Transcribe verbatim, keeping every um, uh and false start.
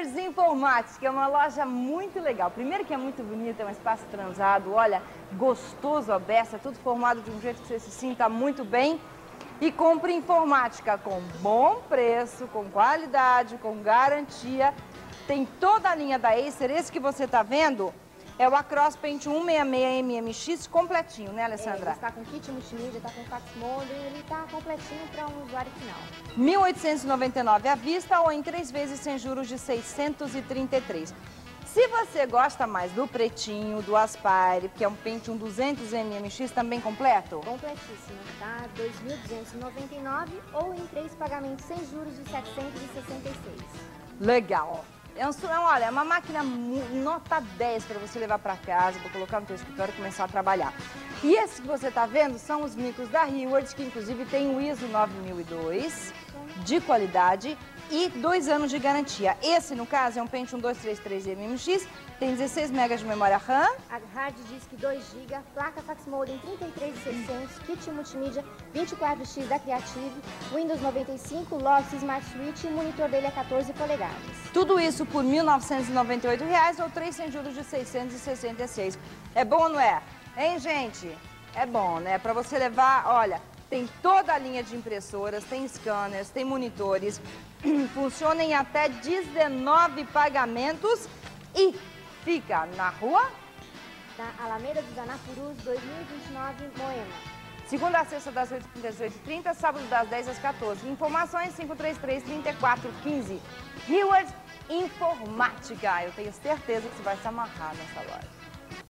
Rewards Informática é uma loja muito legal. Primeiro que é muito bonita, é um espaço transado, olha, gostoso, aberto, é tudo formado de um jeito que você se sinta muito bem. E compre informática com bom preço, com qualidade, com garantia. Tem toda a linha da Acer, esse que você está vendo é o Acros Pentium cento e sessenta e seis M M X completinho, né, Alessandra? É, ele está com kit multimídia, está com fax modem, ele está completinho para um usuário final. mil oitocentos e noventa e nove à vista ou em três vezes sem juros de seiscentos e trinta e três. Se você gosta mais do pretinho, do Aspire, que é um Pentium duzentos M M X também completo? Completíssimo, tá? dois mil duzentos e noventa e nove ou em três pagamentos sem juros de setecentos e sessenta e seis. Legal. É um, olha, é uma máquina nota dez para você levar para casa, para colocar no seu escritório e começar a trabalhar. E esse que você está vendo são os micros da Rewards, que inclusive tem o ISO nove mil e dois de qualidade e dois anos de garantia. Esse, no caso, é um Pentium duzentos e trinta e três M M X, tem dezesseis megas de memória RAM. A hard disk dois gigas, placa fax modem trinta e três mil e seiscentos, kit multimídia vinte e quatro X da Creative, Windows noventa e cinco, Lotus Smart Switch e o monitor dele é quatorze polegadas. Tudo isso por mil novecentos e noventa e oito reais ou três sem juros de seiscentos e sessenta e seis. É bom, não é? Hein, gente? É bom, né? Para você levar, olha, tem toda a linha de impressoras, tem scanners, tem monitores, funciona em até dezenove pagamentos e fica na rua? Na Alameda dos Anapurus, dois mil e vinte e nove, Moema. Segunda a sexta das oito às dezoito e trinta, sábado das dez às quatorze. Informações cinco três três, três quatro um cinco. Rewards Informática. Eu tenho certeza que você vai se amarrar nessa loja.